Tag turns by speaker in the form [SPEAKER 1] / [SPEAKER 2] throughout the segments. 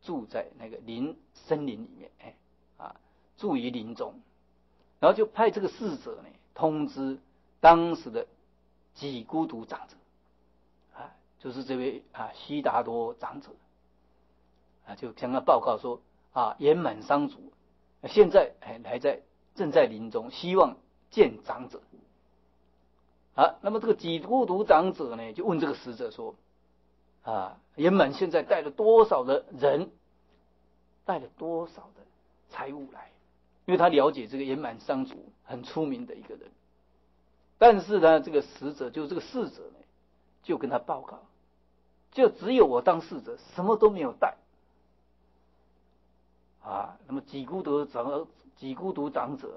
[SPEAKER 1] 住在那个森林里面，住于林中，然后就派这个侍者呢通知当时的几孤独长者，就是这位悉达多长者，就向他报告说圆满商主现在正在林中，希望见长者。那么这个几孤独长者呢，就问这个使者说：圆满现在带了多少的人，带了多少的财物来？因为他了解这个圆满商主很出名的一个人，但是呢，这个使者就这个侍者呢，就跟他报告，就只有我当侍者，什么都没有带。那么几孤独长者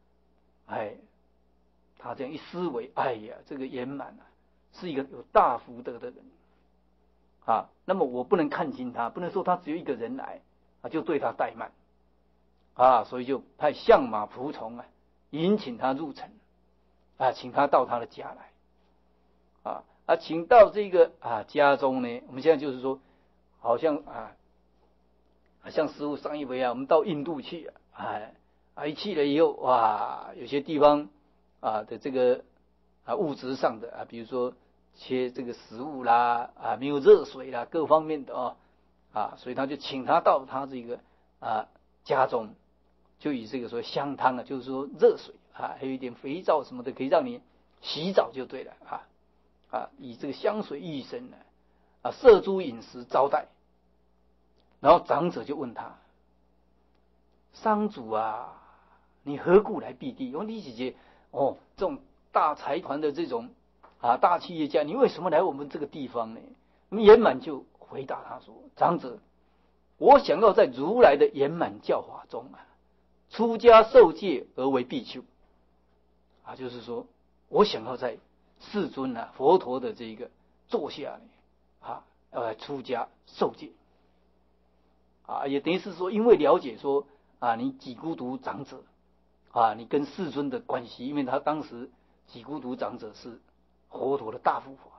[SPEAKER 1] 他这样一思维，这个圆满是一个有大福德的人那么我不能看轻他，不能说他只有一个人来就对他怠慢所以就派相马仆从迎请他入城请他到他的家来请到这个家中呢，我们现在就是说，好像像师父上一回我们到印度去一去了以后有些地方的这个物质上的比如说缺这个食物啦没有热水啦，各方面的所以他就请他到他这个家中，就以这个说香汤就是说热水还有一点肥皂什么的，可以让你洗澡就对了以这个香水浴身设诸饮食招待。然后长者就问他：商主你何故来避地？你姐姐这种大财团的这种大企业家，你为什么来我们这个地方呢？圆满就回答他说：长者，我想要在如来的圆满教法中出家受戒而为比丘就是说我想要在世尊佛陀的这个座下要来出家受戒也等于是说，因为了解说你几孤独长者你跟世尊的关系，因为他当时几孤独长者是佛陀的大护法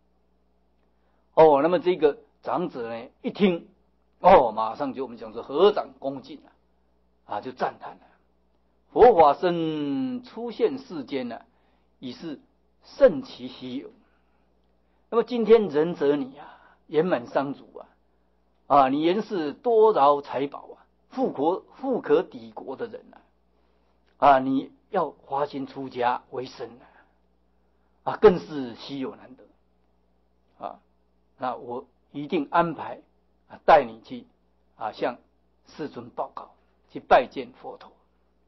[SPEAKER 1] 那么这个长者呢一听马上就我们讲说合掌恭敬就赞叹了：佛法身出现世间已是甚其稀有。那么今天仁者你圆满商主你原是多饶财宝富可抵国的人你要花心出家为生更是稀有难得那我一定安排带你去向世尊报告，去拜见佛陀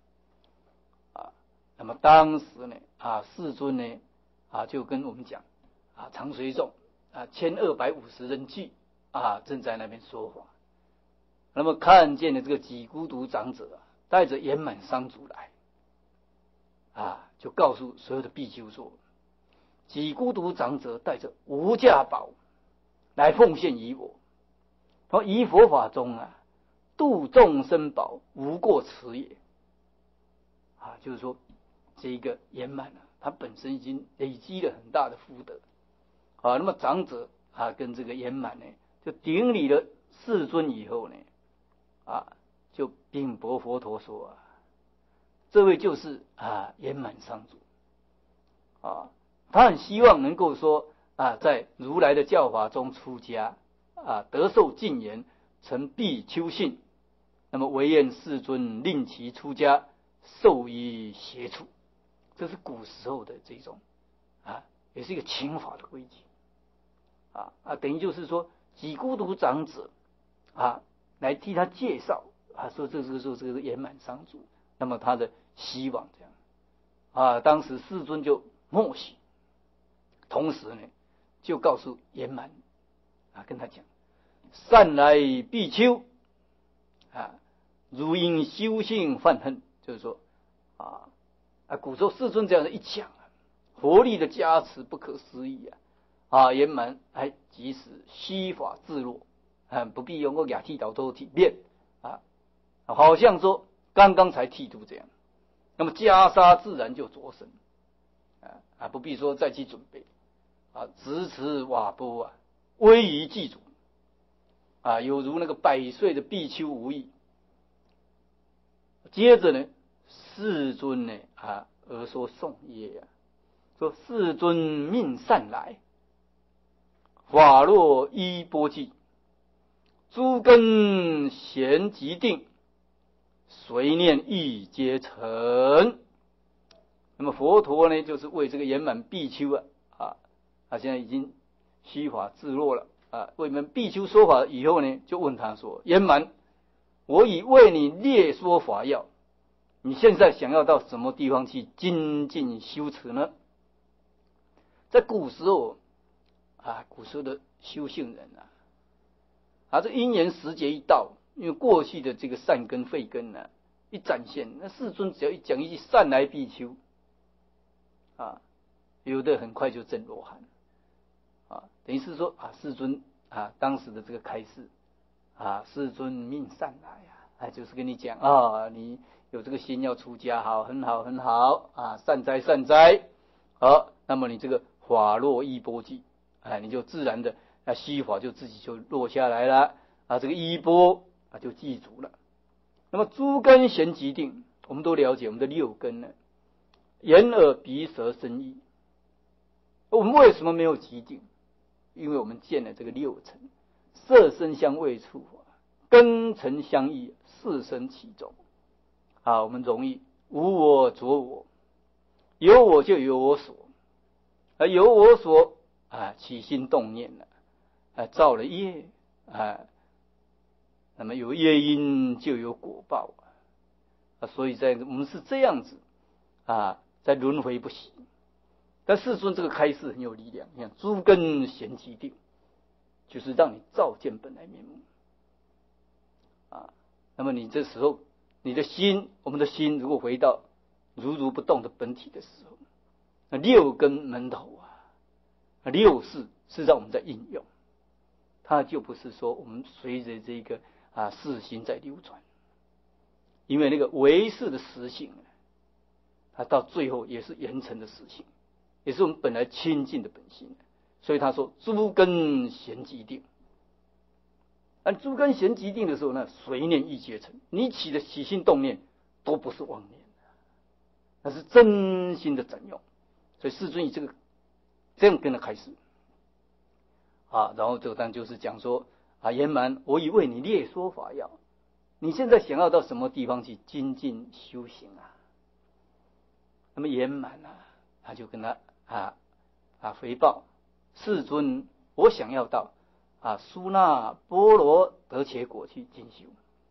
[SPEAKER 1] 那么当时呢世尊呢就跟我们讲常随众1250人聚正在那边说法。那么看见了这个几孤独长者带着圆满商主来就告诉所有的比丘说：几孤独长者带着无价宝来奉献于我，于佛法中度众生宝无过此也就是说这一个圆满他本身已经累积了很大的福德那么长者跟这个圆满呢就顶礼了世尊以后呢就禀薄佛陀说这位就是圆满商主他很希望能够说在如来的教法中出家得受净言，成比丘信，那么唯愿世尊令其出家，受于邪处。这是古时候的这种也是一个请法的规矩等于就是说几孤独长者来替他介绍说这个圆满商主，那么他的希望这样当时世尊就默许，同时呢就告诉圆满跟他讲：善来比丘如因修性犯恨，就是说古时候世尊这样的一讲佛力的加持不可思议圆满即使虚法自若不必用个哑剃倒头体面好像说刚刚才剃度这样，那么袈裟自然就着身不必说再去准备直持瓦钵威仪祭祖有如那个百岁的比丘无异。接着呢，世尊呢而说颂曰说世尊命善来，法若衣钵髻，诸根咸即定，随念亦皆成。那么佛陀呢，就是为这个圆满比丘他现在已经虚法自若了为我们比丘说法以后呢，就问他说：圆满，我已为你列说法要，你现在想要到什么地方去精进修持呢？在古时候古时候的修行人这因缘时节一到，因为过去的这个善根慧根一展现，那世尊只要一讲一句善来比丘有的很快就证罗汉等于是说世尊当时的这个开示世尊命善来就是跟你讲你有这个心要出家，好，很好很好善哉善哉。好，那么你这个法落衣钵髻你就自然的虚法就自己就落下来了这个衣钵就记住了。那么诸根咸即定，我们都了解我们的六根呢，眼耳鼻舌身意。我们为什么没有即定？因为我们见了这个六尘，色声香味触根尘相异，四生其中我们容易无我着我，有我就有我所，而有我所起心动念造了业那么有业因就有果报所以我们是这样子在轮回不息。但世尊这个开示很有力量，你看诸根咸即定，就是让你照见本来面目那么你这时候你的心，我们的心如果回到如如不动的本体的时候，那六根门头六事是让我们在应用，它就不是说我们随着这个世心在流转。因为那个唯识的实性它到最后也是圆成的实性，也是我们本来清净的本性。所以他说诸根咸即定。诸根咸即定的时候呢，随念亦皆成，你起的起心动念都不是妄念，那是真心的展用。所以世尊以这样跟他开始然后这当然就是讲说圆满，我已为你列说法要，你现在想要到什么地方去精进修行那么圆满他就跟他回报世尊，我想要到苏那波罗得伽果去进修。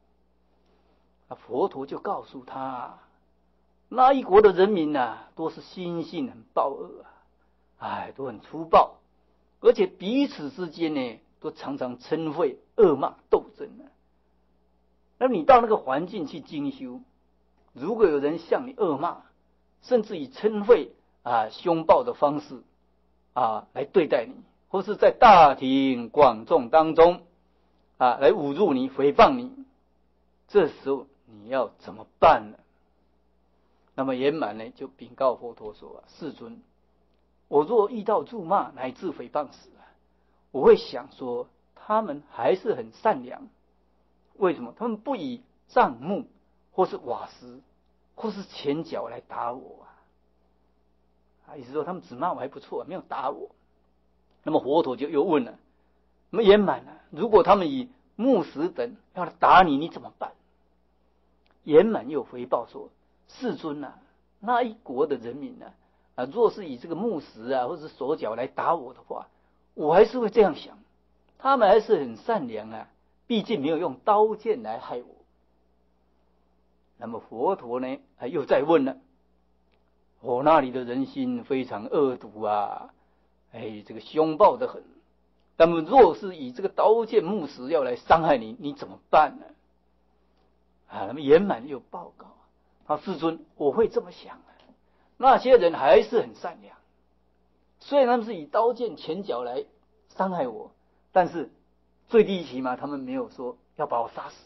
[SPEAKER 1] 佛陀就告诉他，那一国的人民都是心性很暴恶都很粗暴，而且彼此之间呢都常常嗔恚恶骂斗争那你到那个环境去精修，如果有人向你恶骂，甚至以嗔恚凶暴的方式来对待你，或是在大庭广众当中来侮辱你诽谤你，这时候你要怎么办呢？那么圆满呢就禀告佛陀说世尊，我若遇到辱骂乃至诽谤时我会想说他们还是很善良，为什么他们不以杖木或是瓦石或是拳脚来打我意思说他们只骂我还不错没有打我。那么佛陀就又问了，那么圆满如果他们以木石等要来打你，你怎么办？圆满又回报说，世尊那一国的人民若是以这个木石或者手脚来打我的话，我还是会这样想，他们还是很善良毕竟没有用刀剑来害我。那么佛陀呢又再问了，我那里的人心非常恶毒这个凶暴得很，那么若是以这个刀剑木石要来伤害你，你怎么办呢？那么圆满又报告世尊，我会这么想那些人还是很善良，虽然他们是以刀剑拳脚来伤害我，但是最低起码他们没有说要把我杀死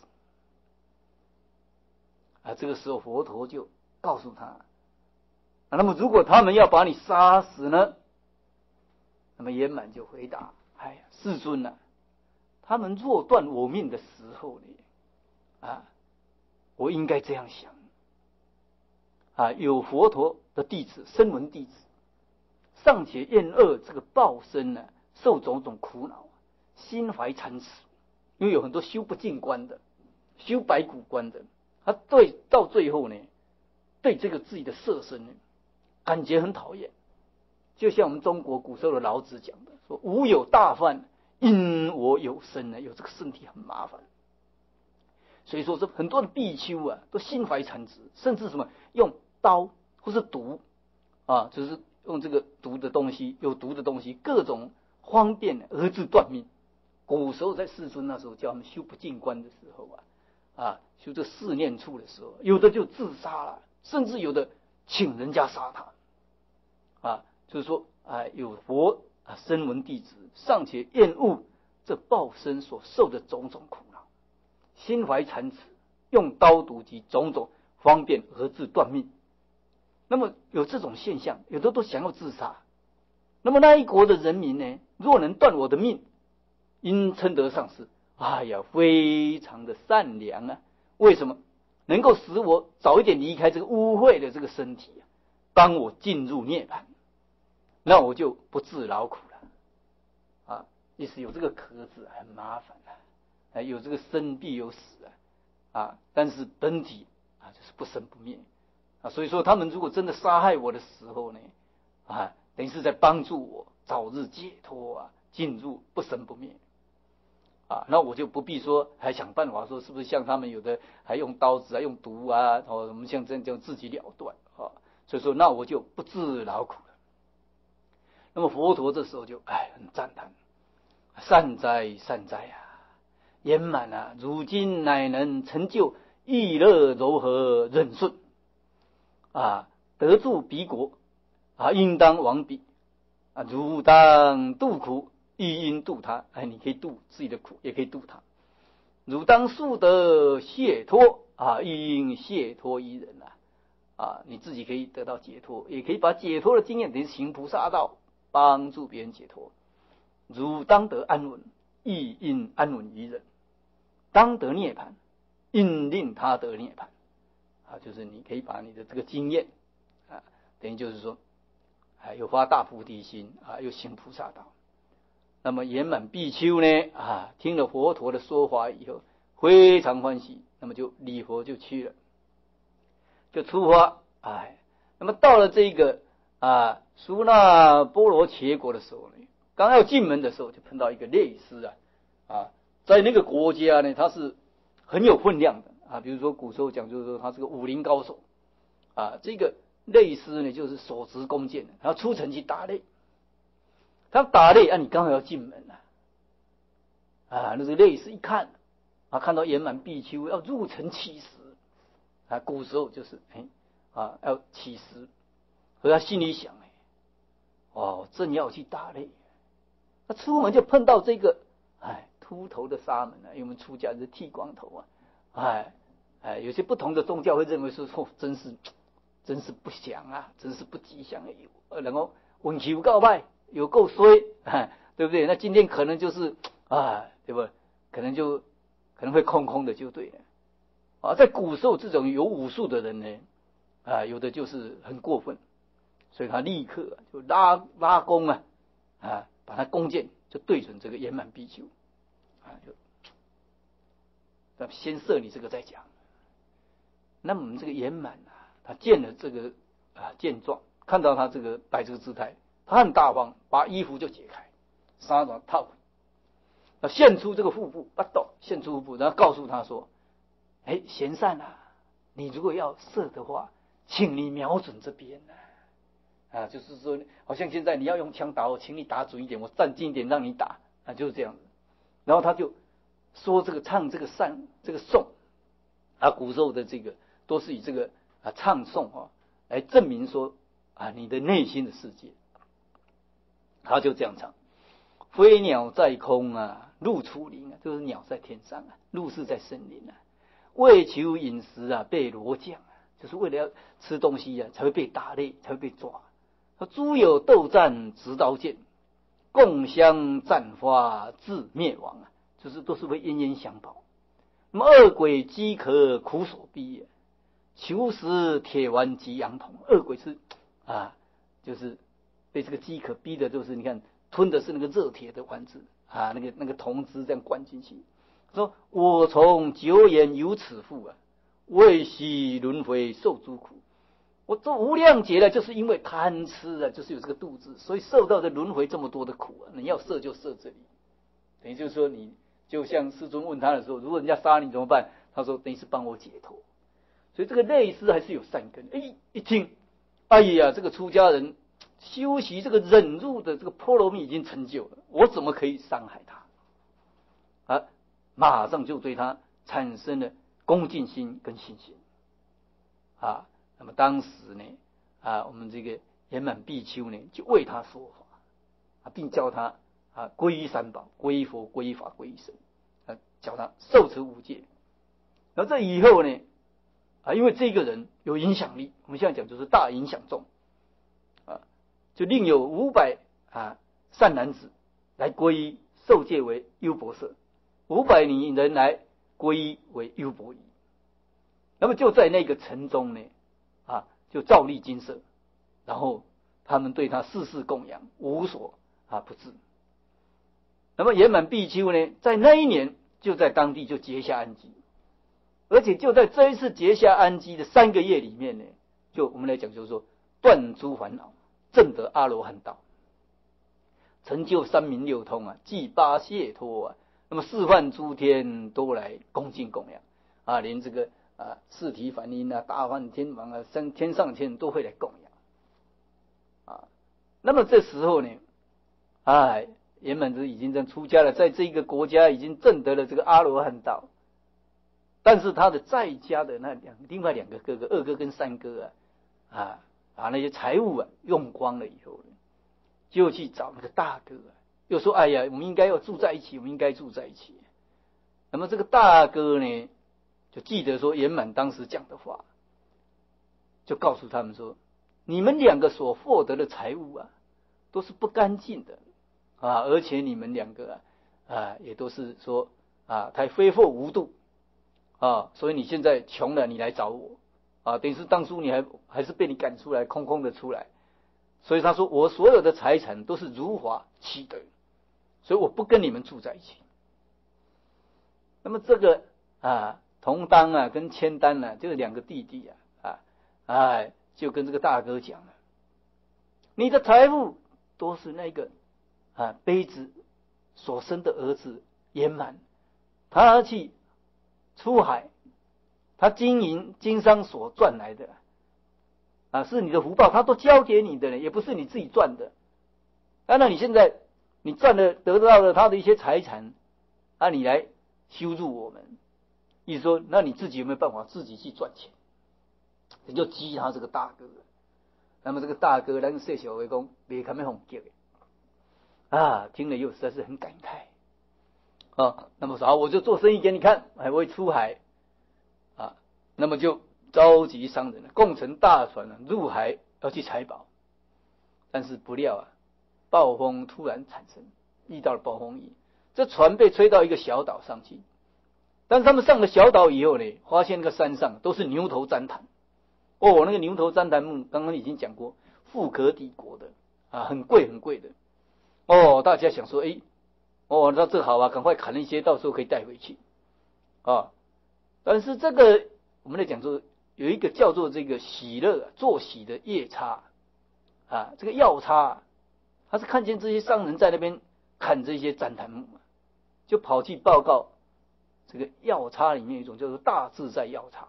[SPEAKER 1] 这个时候佛陀就告诉他那么如果他们要把你杀死呢？那么圆满就回答世尊他们若断我命的时候呢，我应该这样想，有佛陀的弟子，声闻弟子，尚且厌恶这个报身呢，受种种苦恼，心怀惭耻，因为有很多修不净观的，修白骨观的，他到最后呢，对这个自己的色身呢，感觉很讨厌。就像我们中国古时候的老子讲的，说吾有大患，因我有身呢，有这个身体很麻烦。所以说这很多的比丘都心怀惭耻，甚至什么用刀或是毒就是用这个毒的东西，有毒的东西，各种方便而致断命。古时候在世尊那时候叫他们修不净观的时候修这四念处的时候，有的就自杀了，甚至有的请人家杀他就是说有佛声闻弟子尚且厌恶这报身所受的种种苦恼，心怀惭耻，用刀毒及种种方便而致断命。那么有这种现象，有的都想要自杀。那么那一国的人民呢，若能断我的命，因称得上是非常的善良为什么？能够使我早一点离开这个污秽的这个身体，帮我进入涅槃，那我就不自劳苦了意思有这个壳子很麻烦有这个生必有死但是本体就是不生不灭所以说他们如果真的杀害我的时候呢等于是在帮助我早日解脱进入不生不灭那我就不必说还想办法说是不是像他们有的还用刀子用毒我们像这样自己了断所以说那我就不自劳苦了。那么佛陀这时候就很赞叹，善哉善哉圆满如今乃能成就意乐柔和忍顺得住彼国应当往彼如当度苦，亦应度他你可以度自己的苦，也可以度他。如当速得解脱亦应解脱于人你自己可以得到解脱，也可以把解脱的经验等于行菩萨道，帮助别人解脱。如当得安稳，亦应安稳于人。当得涅槃，应令他得涅槃就是你可以把你的这个经验等于就是说有发大菩提心又行菩萨道。那么圆满比丘呢听了佛陀的说法以后非常欢喜，那么就礼佛就去了，就出发那么到了这个苏那波罗伽国的时候呢，刚要进门的时候就碰到一个类师在那个国家呢他是很有分量的比如说古时候讲就是说他是个武林高手这个类师呢就是手持弓箭的，他出城去打猎。他打猎你刚好要进门那这个类师一看看到圆满比丘要入城乞食古时候就是要乞食，所以他心里想正要去打猎，他出门就碰到这个秃头的沙门因为我们出家是剃光头有些不同的宗教会认为说真是不祥真是不吉祥然后运气有够坏，有够衰对不对？那今天可能就是对不？可能会空空的就对了在古时候这种有武术的人呢有的就是很过分，所以他立刻就拉弓把他弓箭就对准这个圆满比丘就先射你这个再讲。那么我们这个圆满他见了这个见状，看到他这个摆这个姿态，他很大方，把衣服就解开，纱短套现出这个腹部现出腹部，然后告诉他说贤善你如果要射的话，请你瞄准这边就是说好像现在你要用枪打我，请你打准一点，我站近一点让你打就是这样子。然后他就说这个唱这个这个颂古时候的这个都是以这个唱颂来证明说你的内心的世界。他就这样唱：飞鸟在空鹿出林就是鸟在天上鹿是在森林为求饮食被罗将就是为了要吃东西才会被打猎，才会被抓。诸有斗战执刀剑，共相战花自灭亡就是都是会冤冤相报。那么恶鬼饥渴苦所逼，求食铁丸及羊铜。恶鬼是就是被这个饥渴逼的，就是你看吞的是那个热铁的丸子那个铜汁这样灌进去。说我从久远有此腹为须轮回受诸苦。我这无量劫来就是因为贪吃就是有这个肚子，所以受到这轮回这么多的苦你要射就射这里，等于就是说你就像世尊问他的时候，如果人家杀你怎么办？他说等于是帮我解脱。所以这个类似还是有善根。一听，哎呀，这个出家人修习这个忍辱的这个波罗蜜已经成就了，我怎么可以伤害他？马上就对他产生了恭敬心跟信心。那么当时呢，我们这个圆满比丘呢，就为他说法，并教他皈依三宝，皈依佛，皈依法，皈依僧，教他受持五戒。然后这以后呢，因为这个人有影响力，我们现在讲就是大影响众，就另有500善男子来皈依受戒为优婆塞，500女人来皈依为优婆夷。那么就在那个城中呢，就照例金舍，然后他们对他世事供养，无所不至。那么圆满比丘呢，在那一年就在当地就结下安基，而且就在这一次结下安基的3个月里面呢，就我们来讲就是说断诸烦恼，证得阿罗汉道，成就三明六通济八解脱那么四梵诸天都来恭敬供养连这个四体梵音大梵天王天上天都会来供养那么这时候呢圆满子已经在出家了，在这个国家已经证得了这个阿罗汉道，但是他的在家的另外2个哥哥，2哥跟3哥把那些财物用光了以后呢，就去找那个大哥又说哎呀，我们应该要住在一起，我们应该住在一起。那么这个大哥呢，就记得说圆满当时讲的话，就告诉他们说，你们2个所获得的财物都是不干净的而且你们2个也都是说太非富无度所以你现在穷了，你来找我等于是当初你还是被你赶出来，空空的出来。所以他说我所有的财产都是如法起得，所以我不跟你们住在一起。那么这个同当跟千丹就是2个弟弟就跟这个大哥讲了，你的财富都是那个卑子所生的儿子圆满，他去出海，他经营经商所赚来的是你的福报，他都交给你的了，也不是你自己赚的那你现在你赚了得到了他的一些财产你来羞辱我们，意思说那你自己有没有办法自己去赚钱？你就激他这个大哥。那么这个大哥咱小小的说别看没红结听了又实在是很感慨那么说我就做生意给你看，还会出海那么就召集商人共乘大船入海要去采宝。但是不料暴风突然产生，遇到了暴风雨，这船被吹到一个小岛上去。但是他们上了小岛以后呢，发现那个山上都是牛头旃檀那个牛头旃檀木刚刚已经讲过，富可敌国的很贵很贵的大家想说那这好赶快砍一些，到时候可以带回去但是这个我们来讲说有一个叫做这个喜乐作喜的夜叉这个药叉他是看见这些商人在那边砍这些旃檀木就跑去报告这个药叉里面有一种叫做大自在药叉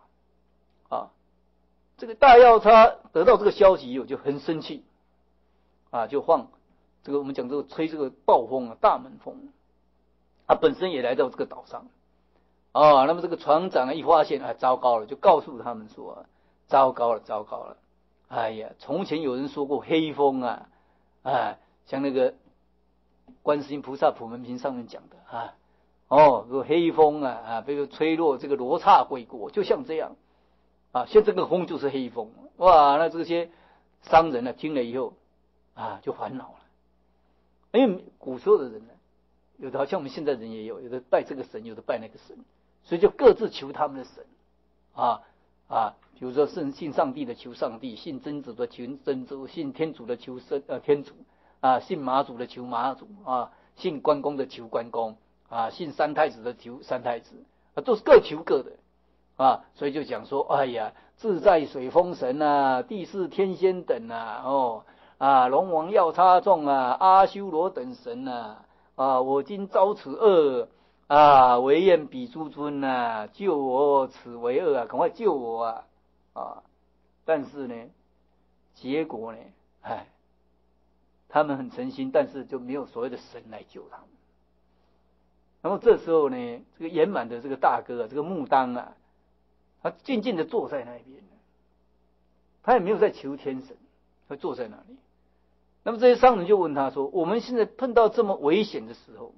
[SPEAKER 1] 这个大药叉得到这个消息以后就很生气就放这个我们讲这个吹这个暴风大猛风本身也来到这个岛上那么这个船长一发现糟糕了，就告诉他们说糟糕了糟糕了，哎呀，从前有人说过黑风像那个观世音菩萨普门品上面讲的这个黑风被吹落这个罗刹鬼国，就像这样现在这个风就是黑风。那这些商人听了以后就烦恼了，因为古时候的人有的好像我们现在人也有的拜这个神，有的拜那个神，所以就各自求他们的神比如说信上帝的求上帝，信真主的求真主，信天主的求天主信马祖的求马祖信关公的求关公信三太子的求三太子都是各求各的所以就讲说，哎呀，自在水风神地势天仙等龙王药叉众阿修罗等神我今遭此恶唯愿彼诸尊救我此为恶赶快救我但是呢，结果呢，他们很诚心，但是就没有所谓的神来救他们。然后这时候呢，这个圆满的这个大哥这个木当他静静的坐在那边，他也没有在求天神，他坐在那里。那么这些商人就问他说：“我们现在碰到这么危险的时候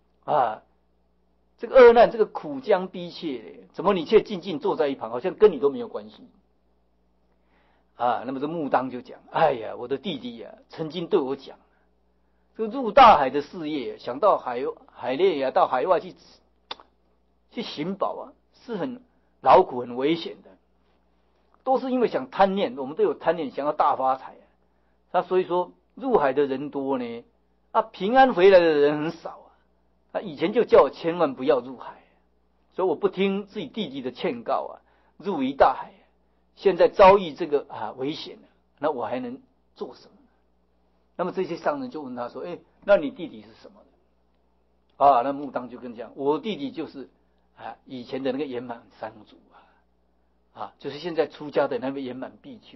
[SPEAKER 1] 这个恶难，这个苦将逼切，怎么你却静静坐在一旁，好像跟你都没有关系？”那么这木当就讲：“哎呀，我的弟弟曾经对我讲，这个入大海的事业，想到海内到海外去寻宝是很劳苦、很危险的，都是因为想贪念，我们都有贪念，想要大发财所以说入海的人多呢，平安回来的人很少以前就叫我千万不要入海，所以我不听自己弟弟的劝告入于大海。现在遭遇这个危险了，那我还能做什么呢？”那么这些商人就问他说：“那你弟弟是什么的？”那木当就跟讲：“我弟弟就是以前的那个圆满三祖就是现在出家的那位圆满比丘。”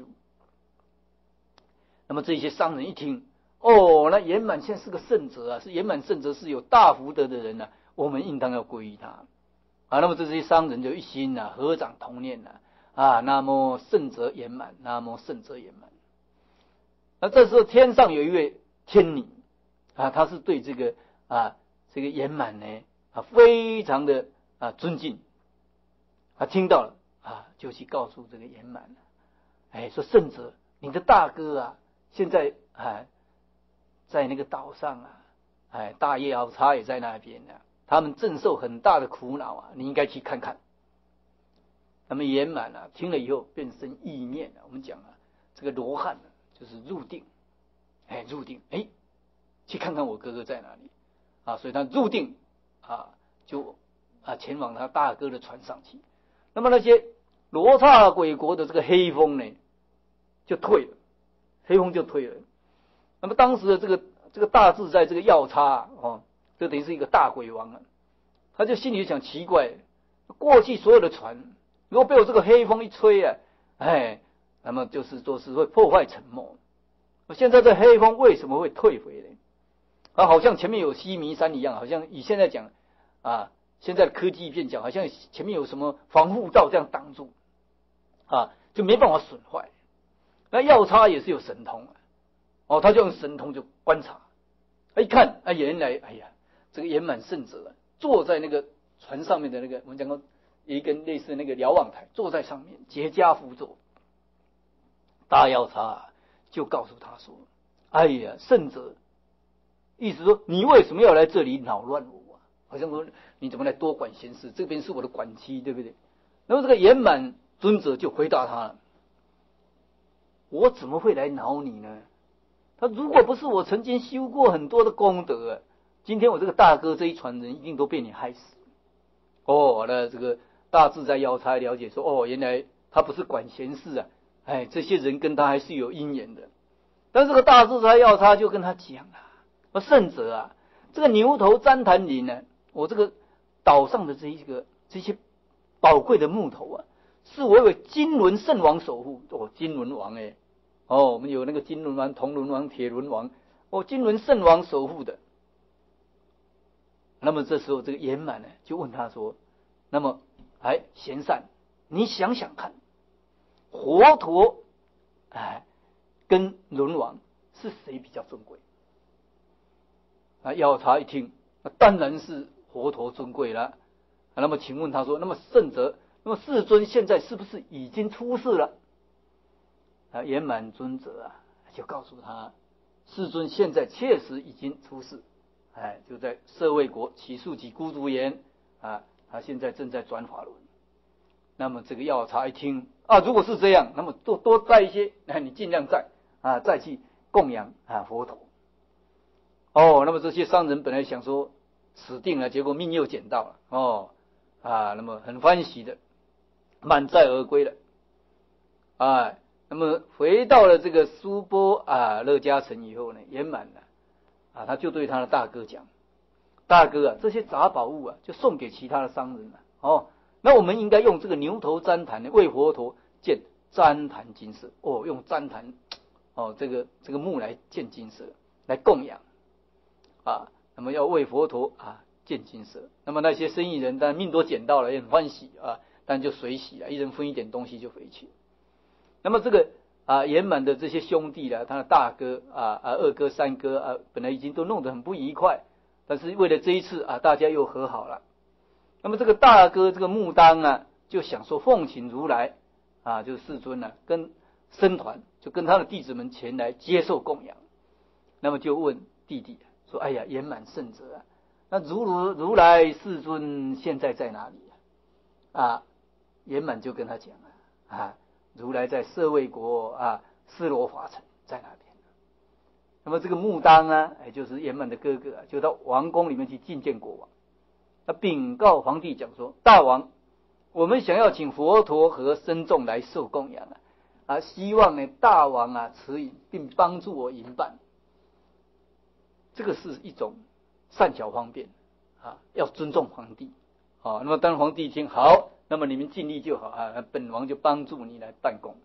[SPEAKER 1] 那么这些商人一听，那圆满现在是个圣者是圆满圣者，是有大福德的人我们应当要皈依他那么这些商人就一心合掌同念南无圣者圆满，南无圣者圆满。那这时候天上有一位天女他是对这个圆满呢非常的尊敬听到了就去告诉这个圆满说：“圣者，你的大哥现在在那个岛上大叶敖叉也在那边他们正受很大的苦恼你应该去看看。”那么圆满听了以后变生意念我们讲这个罗汉就是入定入定去看看我哥哥在哪里所以他入定就前往他大哥的船上去。那么那些罗刹鬼国的这个黑风呢就退了，黑风就退了。那么当时的这个大自在这个药叉就等于是一个大鬼王他就心里想奇怪，过去所有的船如果被我这个黑风一吹那么就是说是会破坏沉没。现在这黑风为什么会退回呢？好像前面有西弥山一样，好像以现在讲现在的科技片讲，好像前面有什么防护罩这样挡住就没办法损坏。那药叉也是有神通他就用神通就观察，一看原来这个圆满圣者坐在那个船上面的那个我们讲过有一根类似那个瞭望台，坐在上面结跏趺坐。大药叉就告诉他说：“圣者，意思说你为什么要来这里扰乱我好像说你怎么来多管闲事，这边是我的管期，对不对？”那么这个圆满尊者就回答他了：“我怎么会来恼你呢？他如果不是我曾经修过很多的功德今天我这个大哥这一船人一定都被你害死。”那这个大自在药叉了解说：“原来他不是管闲事这些人跟他还是有因缘的。”但是这个大自在药叉就跟他讲圣者这个牛头旃檀林我这个岛上的这些宝贵的木头是我为金轮圣王守护。金轮王我们有那个金轮王、铜轮王、铁轮王金轮圣王守护的。那么这时候这个圆满就问他说：“那么贤善，你想想看，活陀跟轮王是谁比较尊贵？”药叉一听，当然是活陀尊贵了。那么请问他说：“那么圣者，那么世尊现在是不是已经出世了？”圆满尊者就告诉他：“世尊现在确实已经出世就在舍卫国祇树给孤独园他现在正在转法轮。那么这个药叉一听如果是这样，那么多载一些，你尽量载再去供养佛陀。那么这些商人本来想说死定了，结果命又捡到了那么很欢喜的满载而归了。那么回到了这个苏波勒迦城以后呢，圆满了他就对他的大哥讲，大哥这些杂宝物就送给其他的商人那我们应该用这个牛头旃檀为佛陀建旃檀金舍用旃檀这个木来建金舍来供养那么要为佛陀建金舍。那么那些生意人当然命都捡到了，也很欢喜但就随喜了，一人分一点东西就回去。那么这个圆满的这些兄弟他的大哥二哥三哥本来已经都弄得很不愉快，但是为了这一次大家又和好了。那么这个大哥这个木当就想说奉请如来就是世尊跟僧团就跟他的弟子们前来接受供养。那么就问弟弟说，哎呀，圆满圣者那如来世尊现在在哪里圆满就跟他讲如来在舍卫国斯罗华城在那边。那么这个木当就是圆满的哥哥就到王宫里面去觐见国王。他禀告皇帝讲说，大王，我们想要请佛陀和僧众来受供养希望呢大王慈引并帮助我营办。这个是一种善巧方便要尊重皇帝那么当皇帝一听好，那么你们尽力就好本王就帮助你来办公。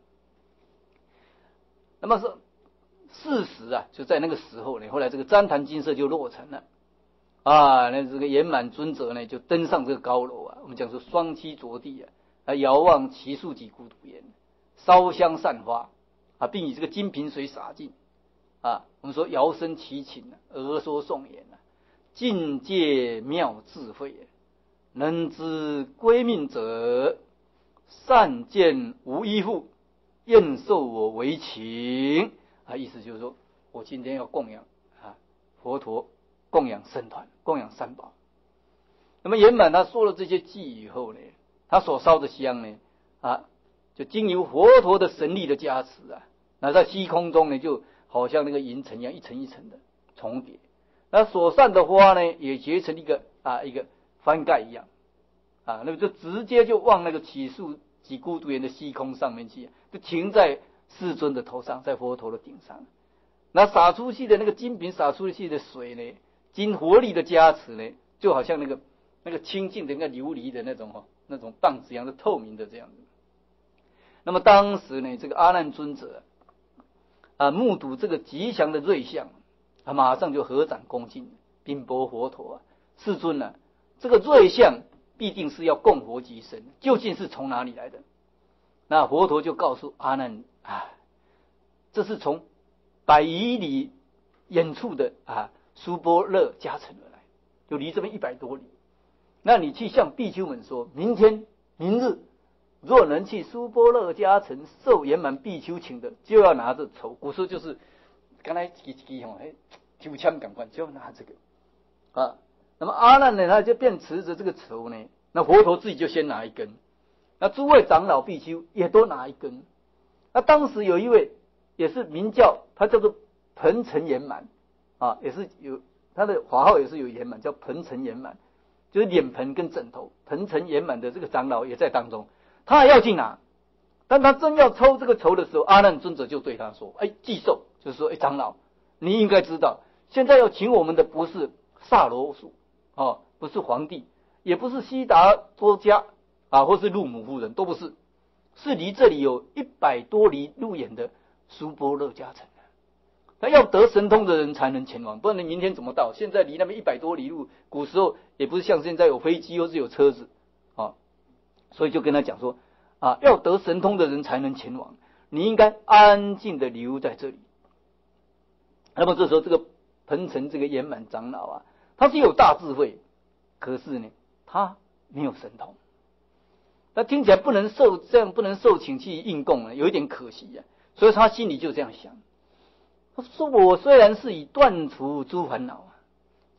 [SPEAKER 1] 那么事实就在那个时候呢，后来这个旃檀金舍就落成了那这个圆满尊者呢就登上这个高楼我们讲说双膝着地遥望祇树给孤独园，烧香散花并以这个金瓶水洒尽我们说遥声祈请而说颂言境界妙智慧能知归命者善见无依附，愿受我为情意思就是说我今天要供养佛陀，供养僧团，供养三宝。那么圆满他说了这些偈以后呢，他所烧的香呢就经由佛陀的神力的加持那在虚空中呢就好像那个云层一样，一层一层的重叠。那所散的花呢也结成一个翻盖一样那么就直接就往那个祇树给孤独园的虚空上面去就停在世尊的头上，在佛陀的顶上。那洒出去的那个金瓶洒出去的水呢，经佛力的加持呢，就好像那个清净的那个琉璃的那种棒子一样的透明的这样子。那么当时呢，这个阿难尊者目睹这个吉祥的瑞相马上就合掌恭敬禀薄佛陀世尊这个瑞相必定是要供佛及身，究竟是从哪里来的？那佛陀就告诉阿难这是从100余里远处的苏波勒迦城而来，就离这边100多里。那你去向比丘们说，明日若能去苏波勒迦城受圆满比丘请的，就要拿着筹。古时候就是刚才抽签赶快就要拿这个那么阿难呢，他就便持着这个筹呢，那佛陀自己就先拿一根，那诸位长老比丘也都拿一根。那当时有一位也是名叫他叫做彭城圆满也是有他的法号也是有圆满，叫彭城圆满，就是脸盆跟枕头。彭城圆满的这个长老也在当中，他也要进拿。当他正要抽这个筹的时候，阿难尊者就对他说：寄受，就是说长老，你应该知道，现在要请我们的不是萨罗属不是皇帝，也不是悉达多迦或是路母夫人，都不是，是离这里有100多里路远的苏波勒迦城。那要得神通的人才能前往，不然你明天怎么到？现在离那边100多里路，古时候也不是像现在有飞机或是有车子所以就跟他讲说要得神通的人才能前往，你应该安静的留在这里。那么这时候这个彭城这个圆满长老他是有大智慧，可是呢他没有神通，那听起来不能受请去应供有一点可惜所以他心里就这样想，他说我虽然是以断除诸烦恼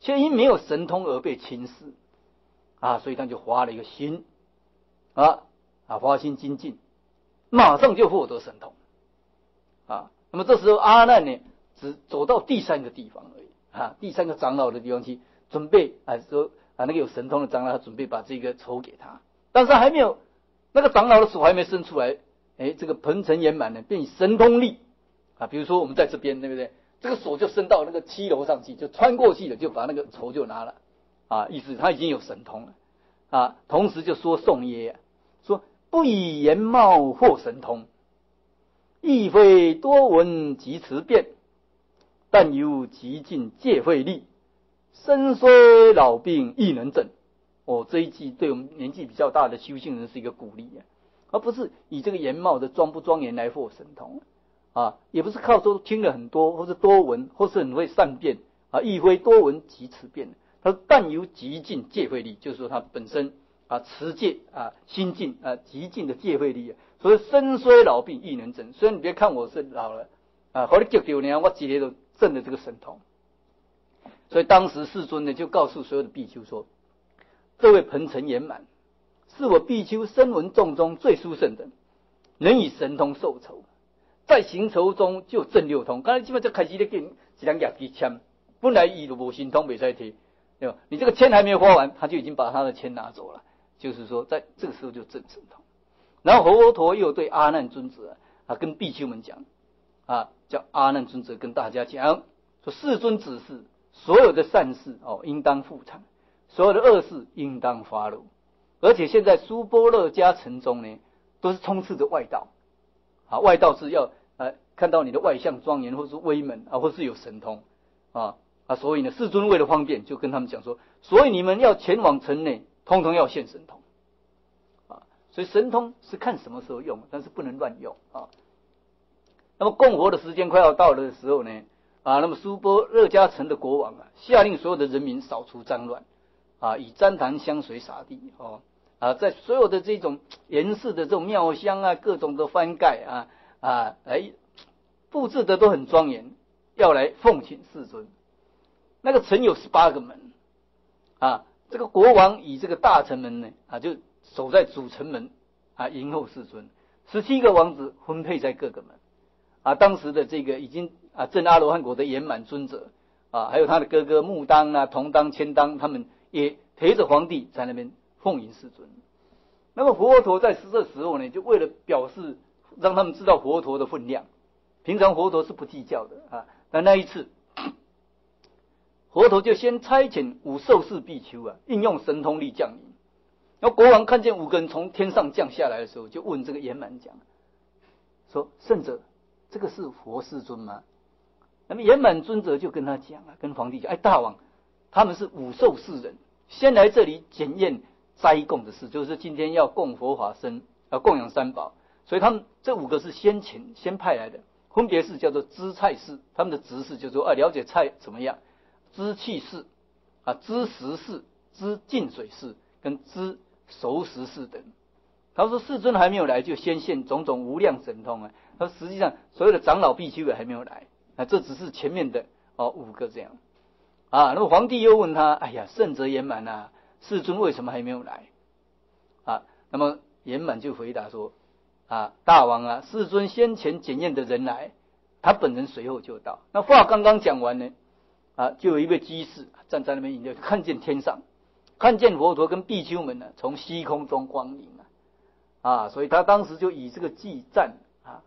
[SPEAKER 1] 却因没有神通而被轻视啊，所以他就发了一个心发心精进，马上就获得神通啊。那么这时候阿难呢，只走到第三个地方而已啊，第三个长老的地方去准备说那个有神通的长老，他准备把这个筹给他，但是还没有那个长老的手还没伸出来，这个鹏程圆满呢，便以神通力啊，比如说我们在这边，对不对？这个手就伸到那个7楼上去，就穿过去了，就把那个筹就拿了啊，意思他已经有神通了啊。同时就说颂耶，说不以言貌获神通，亦非多闻及辞辩，但由极尽戒慧力，身虽老病亦能正。这一句对我们年纪比较大的修行人是一个鼓励而不是以这个言貌的庄不庄严来获神通也不是靠说听了很多，或是多闻，或是很会善辩亦非多闻及辞辩。他说但由极尽戒慧力，就是说他本身持戒心境极尽的戒慧力所以身虽老病亦能正。虽然你别看我是老了好你救呢，我几年都证了这个神通。所以当时世尊呢就告诉所有的比丘说，这位鹏程圆满，是我比丘声闻众中最殊胜的，能以神通受筹，在行筹中就证六通。刚才基本就开始在给一人压支签，本来伊就无神通没在提，对吧？你这个签还没有花完，他就已经把他的签拿走了，就是说在这个时候就证神通。然后佛陀又对阿难尊者跟比丘们讲叫阿难尊者跟大家讲说，世尊指示所有的善事应当复偿，所有的恶事应当发露。而且现在苏波勒迦城中呢，都是充斥着外道外道是要看到你的外相庄严，或是威猛或是有神通所以呢，世尊为了方便，就跟他们讲说，所以你们要前往城内，通通要现神通所以神通是看什么时候用，但是不能乱用那么供活的时间快要到了的时候呢那么苏波勒迦城的国王下令所有的人民扫除脏乱以旃檀香水洒地在所有的这种严饰的这种庙香各种的翻盖布置的都很庄严，要来奉请世尊。那个城有18个门这个国王以这个大城门呢就守在主城门迎候世尊。17个王子分配在各个门当时的这个已经证阿罗汉果的圆满尊者还有他的哥哥木当同当千当，他们也陪着皇帝在那边奉迎世尊。那么佛陀在这时候呢，就为了表示让他们知道佛陀的分量，平常佛陀是不计较的但那一次佛陀就先差遣5受侍比丘应用神通力降临。然后国王看见5个人从天上降下来的时候，就问这个圆满讲说，圣者，这个是佛世尊吗？那么圆满尊者就跟他讲跟皇帝讲，大王，他们是5受侍人，先来这里检验斋供的事，就是今天要供佛法僧，要供养3宝，所以他们这5个是先派来的，分别是叫做知菜事，他们的职事就是说了解菜怎么样，知气事知食事，知净水事，跟知熟食事等。他说世尊还没有来，就先现种种无量神通他说实际上所有的长老比丘也还没有来这只是前面的5个这样那么皇帝又问他，哎呀，圣者圆满世尊为什么还没有来那么圆满就回答说大王世尊先前检验的人来，他本人随后就到。那话刚刚讲完呢就有一位居士站在那边引流，看见天上，看见佛陀跟比丘们从虚空中光临所以他当时就以这个偈赞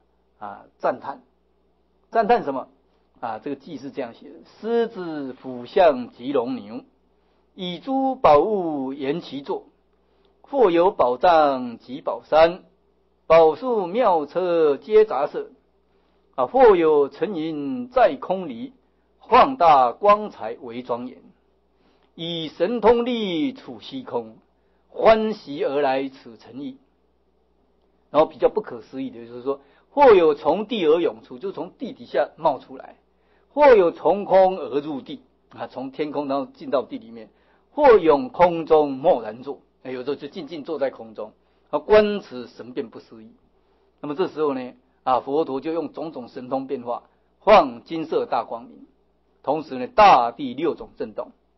[SPEAKER 1] 赞什么这个偈是这样写的：狮子俯向极龙牛，以诸宝物言其座，或有宝藏及宝山，宝树妙车皆杂色或有沉银在空里，放大光彩为庄严，以神通力处虚空，欢喜而来此诚意。然后比较不可思议的就是说，或有从地而涌出，就从地底下冒出来；或有从空而入地从天空然后进到地里面；或涌空中默然坐，有时候就静静坐在空中观此神变不思议。那么这时候呢佛陀就用种种神通变化，放金色大光明，同时呢大地6种震动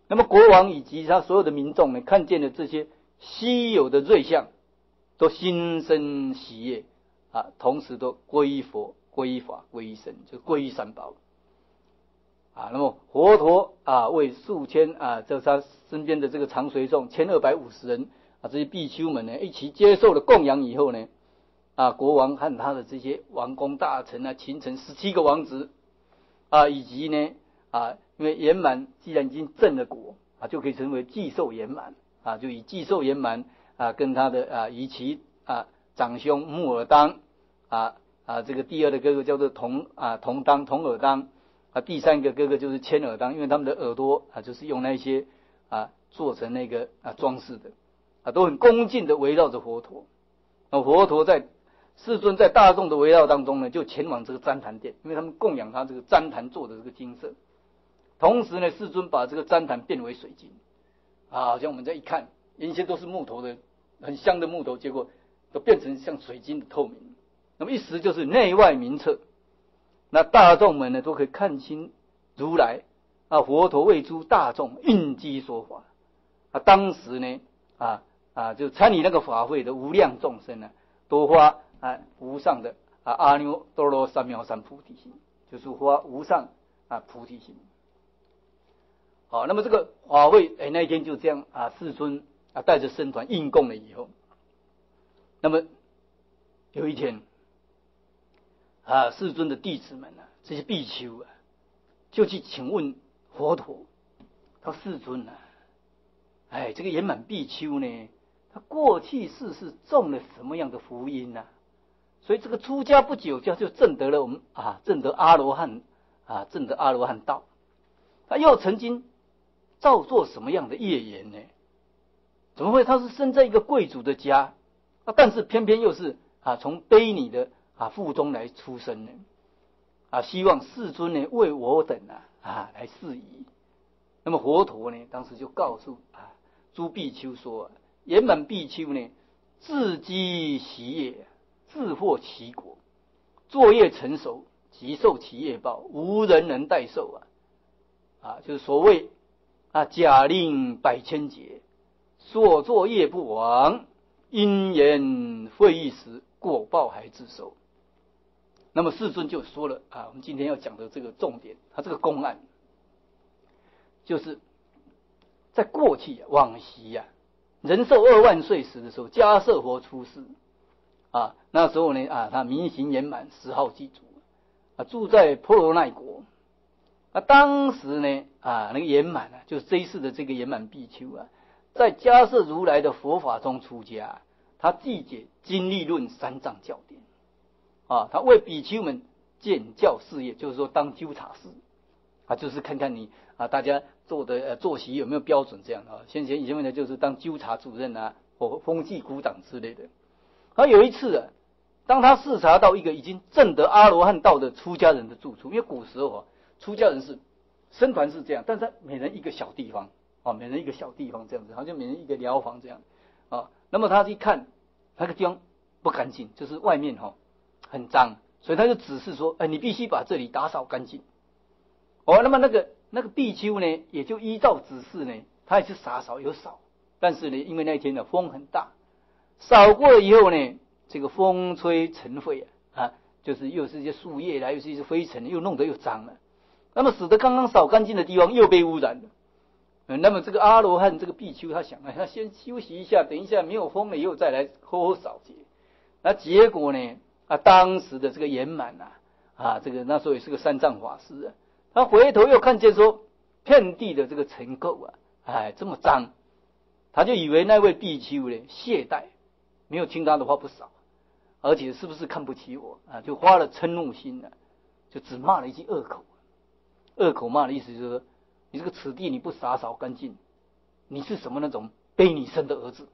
[SPEAKER 1] 那么国王以及他所有的民众呢，看见了这些稀有的瑞相，都心生喜悦啊，同时都皈依佛、皈依法、皈依僧，就皈依三宝啊。那么佛陀啊，为数千啊，这他身边的这个常随众1250人啊，这些比丘们呢，一起接受了供养以后呢，啊，国王和他的这些王公大臣啊，秦城17个王子啊，以及呢啊，因为圆满既然已经正了果啊，就可以成为继寿圆满啊，就以继寿圆满啊，跟他的啊以其啊长兄木尔当这个第二的哥哥叫做同尔当啊，第三个哥哥就是千尔当，因为他们的耳朵啊就是用那些啊做成那个啊装饰的啊，都很恭敬的围绕着佛陀。佛陀在世尊在大众的围绕当中呢，就前往这个旃檀殿，因为他们供养他这个旃檀做的这个金色。同时呢，世尊把这个旃檀变为水晶啊，好像我们在一看，原先都是木头的很香的木头，结果都变成像水晶的透明。那么一时就是内外明彻，那大众们呢都可以看清如来啊，佛陀为诸大众应机说法啊。当时呢就参与那个法会的无量众生呢，都发无上的阿耨多罗三藐三菩提心，就是发无上菩提心。好，那么这个法会那一天就这样世尊带着僧团应供了以后，那么有一天世尊的弟子们这些比丘就去请问佛陀，他说世尊这个圆满比丘呢，他过去世是种了什么样的福因呢？所以这个出家不久就证得了我们证得阿罗汉证得阿罗汉道。他又曾经造作什么样的业缘呢？怎么会他是生在一个贵族的家但是偏偏又是从卑尼的腹中来出生呢？希望世尊呢为我等来释疑。那么佛陀呢当时就告诉诸比丘说，圆满比丘呢自积习业，自获其果，作业成熟，即受其业报，无人能代受就是所谓假令百千劫，所作业不亡，因缘会意时，果报还自受。那么世尊就说了我们今天要讲的这个重点，他这个公案就是在过去往昔人寿2万岁时的时候，迦叶佛出世那时候呢他明行圆满，10号祭祖住在婆罗奈国。当时呢那个圆满就是这一世的这个圆满比丘在迦叶如来的佛法中出家，他记解经历论3藏教典他为比丘们建教事业，就是说当纠察士就是看看你大家做的作息有没有标准这样以前呢就是当纠察主任或风纪股长之类的。有一次当他视察到一个已经证得阿罗汉道的出家人的住处，因为古时候出家人是僧团是这样，但是每人一个小地方每人一个小地方这样子，好像每人一个寮房这样那么他一看那个地方不干净，就是外面很脏，所以他就指示说你必须把这里打扫干净那么那个比丘呢也就依照指示呢，他也是洒扫有扫，但是呢因为那天的风很大，扫过了以后呢，这个风吹尘飞就是又是一些树叶又是一些灰尘，又弄得又脏了，那么使得刚刚扫干净的地方又被污染了那么这个阿罗汉这个比丘他想他先休息一下，等一下没有风了以后再来好好扫洁。那结果呢当时的这个圆满这个那时候也是个三藏法师他回头又看见说遍地的这个尘垢这么脏，他就以为那位比丘呢懈怠，没有听他的话不扫，而且是不是看不起我就发了嗔怒心就只骂了一句恶口。恶口骂的意思就是说，你这个此地你不洒扫干净，你是什么那种卑你生的儿子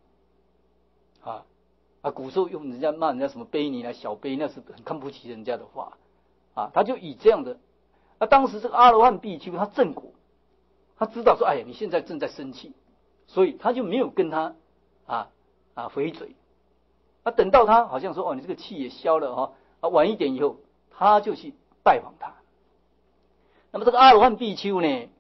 [SPEAKER 1] 古时候用人家骂人家什么卑你小卑，那是很看不起人家的话他就以这样的当时这个阿罗汉比丘他正果，他知道说哎呀你现在正在生气，所以他就没有跟他回嘴等到他好像说你这个气也消了晚一点以后，他就去拜访他。那么这个阿罗汉比丘呢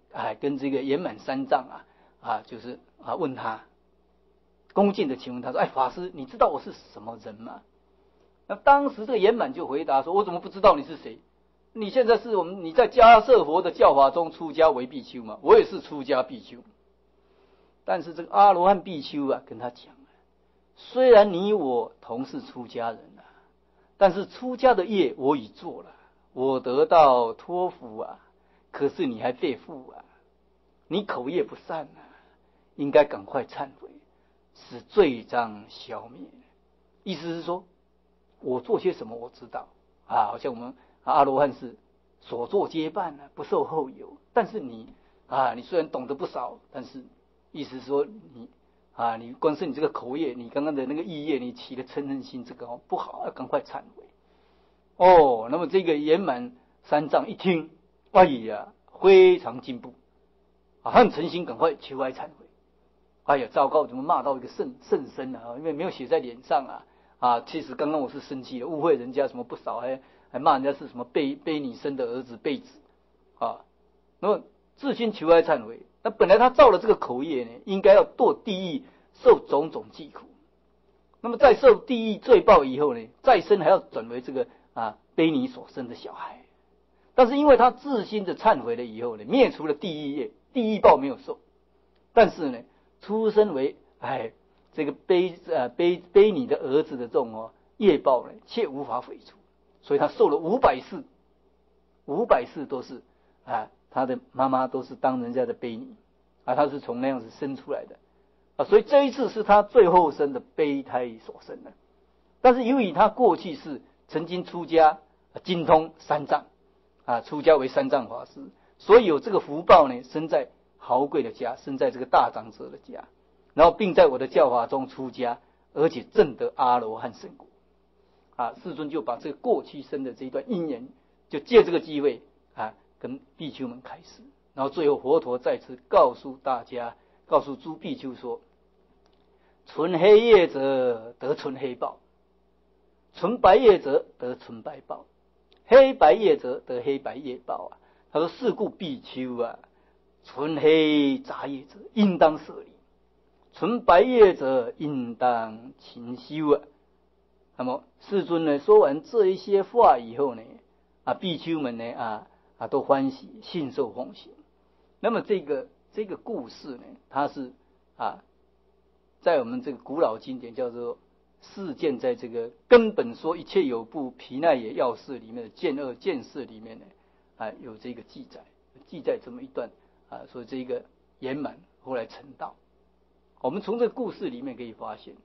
[SPEAKER 1] 跟这个圆满三藏就是问他，恭敬的请问他说，法师，你知道我是什么人吗？那当时这个圆满就回答说，我怎么不知道你是谁？你现在是你在迦叶佛的教法中出家为比丘嘛？我也是出家比丘。但是这个阿罗汉比丘跟他讲，虽然你我同是出家人但是出家的业我已做了，我得到托福可是你还被缚你口业不善应该赶快忏悔，使罪障消灭。意思是说，我做些什么我知道好像我们阿罗汉是所作皆办不受后有。但是你虽然懂得不少，但是意思是说你光是你这个口业，你刚刚的那个意业，你起了嗔恨心，这个不好，要赶快忏悔。那么这个圆满三藏一听，非常进步很诚心，赶快求哀忏悔。糟糕，怎么骂到一个甚深因为没有写在脸上其实刚刚我是生气了，误会人家什么不少，还骂人家是什么卑你生的儿子卑子那么自心求哀忏悔。那本来他造了这个口业呢，应该要堕地狱受种种疾苦。那么在受地狱罪报以后呢，再生还要转为这个卑你所生的小孩。但是因为他自心的忏悔了以后呢，灭除了地狱业，地狱报没有受。但是呢，出生为这个卑你的儿子的这种业报呢，却无法毁除。所以他受了500世都是他的妈妈都是当人家的卑你他是从那样子生出来的所以这一次是他最后生的胚胎所生的。但是由于他过去是曾经出家精通三藏出家为三藏法师，所以有这个福报呢，生在豪贵的家，生在这个大长者的家，然后并在我的教法中出家，而且证得阿罗汉圣果世尊就把这个过去生的这一段因缘，就借这个机会跟比丘们开示。然后最后佛陀再次告诉大家，告诉诸比丘说，存黑业者得存黑报，存白业者得存白报，黑白业者得黑白业报他说，是故比丘存黑杂业者应当舍离，存白业者应当勤修那么世尊呢说完这一些话以后呢比丘们呢都欢喜，信受奉行。那么这个故事呢，它是在我们这个古老经典叫做事件，在这个根本说一切有部毗奈耶要事里面的见二见四里面呢有这个记载这么一段说这个圆满后来成道。我们从这个故事里面可以发现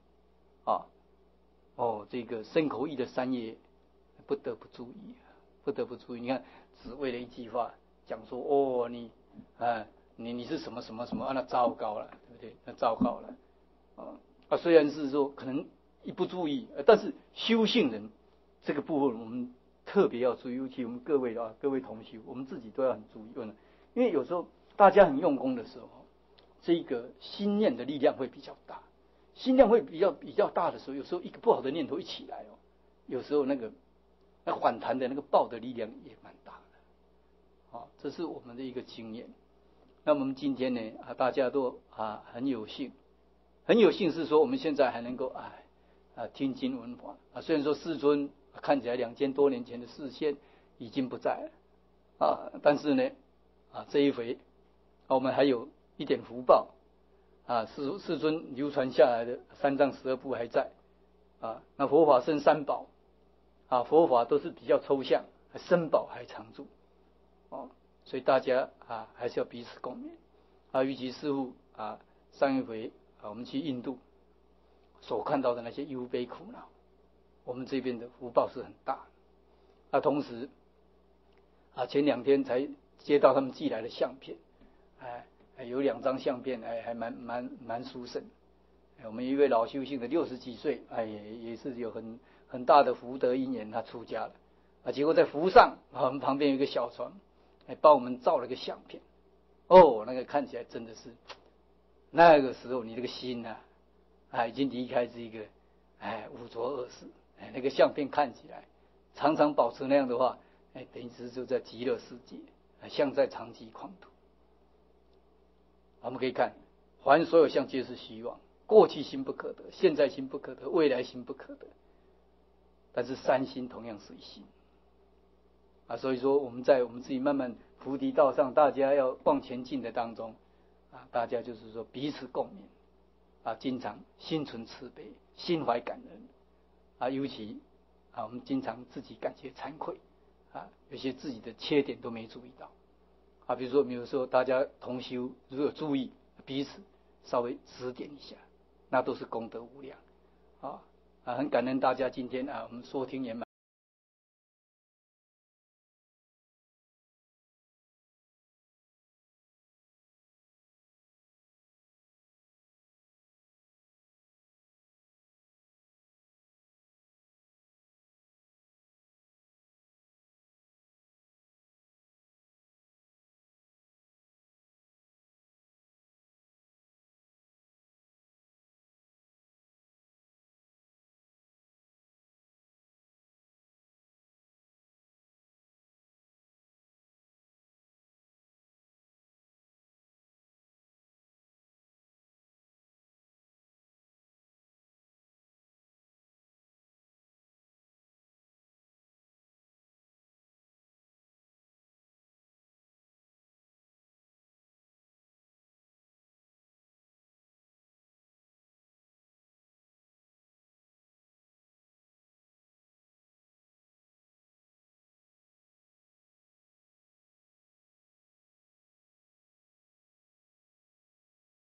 [SPEAKER 1] 这个身口意的三业不得不注意。你看，只为了一句话讲说你是什么什么什么那糟糕了，对不对？那糟糕了虽然是说可能一不注意但是修行人这个部分我们特别要注意，尤其我们各位同修，我们自己都要很注意因为有时候大家很用功的时候，这个心念的力量会比较大，心量会比较大的时候，有时候一个不好的念头一起来有时候那反弹的那个爆的力量也蛮大的这是我们的一个经验。那我们今天呢大家都很有幸是说我们现在还能够听经闻法虽然说世尊看起来2000多年前的视线已经不在了但是呢这一回我们还有一点福报世尊流传下来的三藏12部还在那佛法生三宝佛法都是比较抽象，三宝还常住所以大家还是要彼此共勉尤其师父上一回我们去印度所看到的那些忧悲苦恼，我们这边的福报是很大同时前2天才接到他们寄来的相片有2张相片还蛮殊胜我们一位老修行的60几岁也是有很大的福德因缘，他出家了结果在湖上我们旁边有一个小船帮我们照了个相片那个看起来真的是那个时候你这个心已经离开这个五浊恶世那个相片看起来常常保持那样的话等于是就在极乐世界像在长期旷途我们可以看，凡所有相皆是虚妄，过去心不可得，现在心不可得，未来心不可得。但是三心同样是一心啊，所以说我们在我们自己慢慢菩提道上，大家要往前进的当中啊，大家就是说彼此共勉啊，经常心存慈悲，心怀感恩啊，尤其啊，我们经常自己感觉惭愧啊，有些自己的缺点都没注意到啊，比如说有时候大家同修，如果注意彼此稍微指点一下，那都是功德无量啊。很感恩大家今天啊，我们收听圆满。